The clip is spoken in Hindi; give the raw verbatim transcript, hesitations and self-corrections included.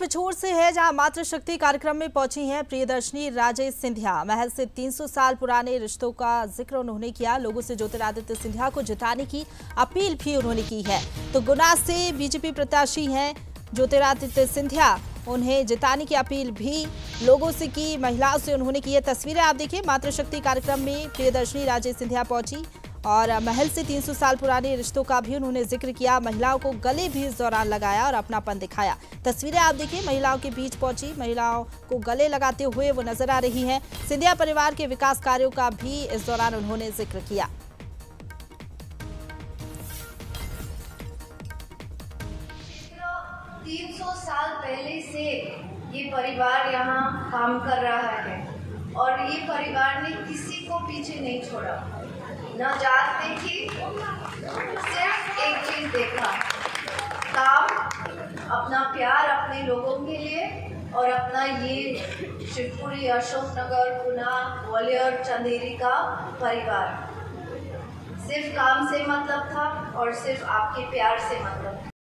पिछोर से है, जहां मातृशक्ति कार्यक्रम में पहुंची हैं प्रियदर्शनी राजे सिंधिया। महज से तीन सौ साल पुराने रिश्तों का जिक्र उन्होंने किया। लोगों से ज्योतिरादित्य सिंधिया को जिताने की अपील भी उन्होंने की है। तो गुना से बीजेपी प्रत्याशी हैं ज्योतिरादित्य सिंधिया, उन्हें जिताने की अपील भी लोगों से की, महिलाओं से उन्होंने की। है तस्वीरें आप देखिए, मातृशक्ति कार्यक्रम में प्रियदर्शनी राजे सिंधिया पहुंची और महल से तीन सौ साल पुराने रिश्तों का भी उन्होंने जिक्र किया। महिलाओं को गले भी इस दौरान लगाया और अपनापन दिखाया। तस्वीरें आप देखिए, महिलाओं के बीच पहुंची, महिलाओं को गले लगाते हुए वो नजर आ रही हैं। सिंधिया परिवार के विकास कार्यों का भी इस दौरान उन्होंने जिक्र किया। तीन सौ साल पहले से ये परिवार यहाँ काम कर रहा है और ये परिवार ने किसी को पीछे नहीं छोड़ा, न जात देखी, सिर्फ एक चीज देखा, काम, अपना प्यार अपने लोगों के लिए और अपना ये शिवपुरी, अशोकनगर, गुना, ग्वालियर, चंदेरी का परिवार। सिर्फ काम से मतलब था और सिर्फ आपके प्यार से मतलब था।